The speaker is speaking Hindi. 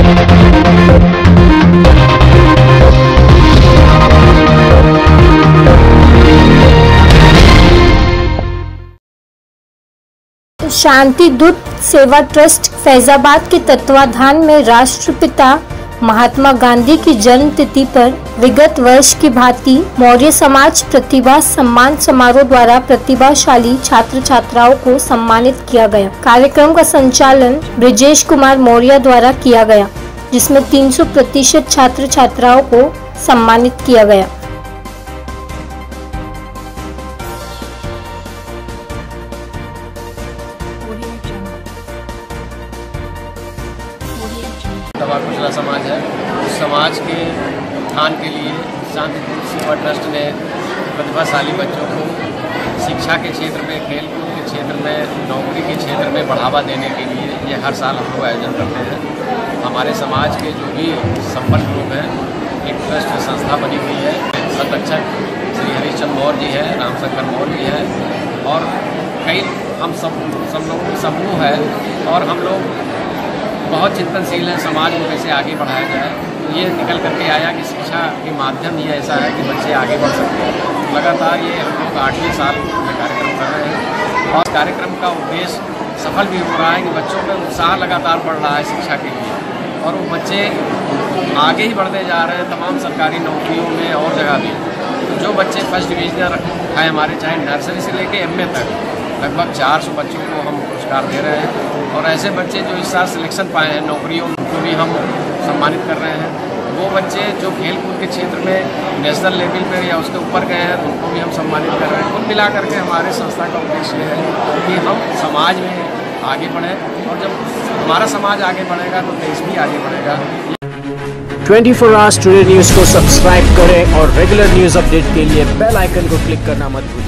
शांति दूत सेवा ट्रस्ट फैजाबाद के तत्वाधान में राष्ट्रपिता महात्मा गांधी की जन्म तिथि पर विगत वर्ष की भांति मौर्य समाज प्रतिभा सम्मान समारोह द्वारा प्रतिभाशाली छात्र छात्राओं को सम्मानित किया गया। कार्यक्रम का संचालन ब्रिजेश कुमार मौर्य द्वारा किया गया, जिसमें 300% छात्र छात्राओं को सम्मानित किया गया। कुशला समाज है, उस समाज के उत्थान के लिए शांति दूत सेवा ट्रस्ट ने प्रतिभाशाली बच्चों को शिक्षा के क्षेत्र में, खेलकूद के क्षेत्र में, नौकरी के क्षेत्र में बढ़ावा देने के लिए ये हर साल हम लोग आयोजन करते हैं। हमारे समाज के जो भी संपन्न लोग हैं, एक ट्रस्ट संस्था बनी हुई है। संरक्षक श्री हरिश्चंद्र मौर्य जी है, रामशंकर मौर्य जी है और कई हम सब लोगों की समूह है और हम लोग बहुत चिंतनशील है समाज को कैसे आगे बढ़ाया जाए। तो ये निकल करके आया कि शिक्षा के माध्यम ये ऐसा है कि बच्चे आगे बढ़ सकते हैं। लगातार ये हम लोग 8वें साल में कार्यक्रम कर रहे हैं और कार्यक्रम का उद्देश्य सफल भी हो रहा है कि बच्चों में उत्साह लगातार बढ़ रहा है शिक्षा के लिए और वो बच्चे आगे ही बढ़ते जा रहे हैं तमाम सरकारी नौकरियों में और जगह भी। तो जो बच्चे फर्स्ट डिवीजन है हमारे, चाहे नर्सरी से लेके MA तक, लगभग 400 बच्चों को हम पुरस्कार दे रहे हैं और ऐसे बच्चे जो इस साल सिलेक्शन पाए हैं नौकरियों को भी हम सम्मानित कर रहे हैं। वो बच्चे जो खेल कूद के क्षेत्र में नेशनल लेवल पर या उसके ऊपर गए हैं उनको भी हम सम्मानित कर रहे हैं। कुल मिला करके हमारे संस्था का उद्देश्य है कि हम समाज में आगे बढ़ें और जब हमारा समाज आगे बढ़ेगा तो देश भी आगे बढ़ेगा। 24 आवर्स टुडे न्यूज़ को सब्सक्राइब करें और रेगुलर न्यूज़ अपडेट के लिए बेल आइकन को क्लिक करना मत भूलें।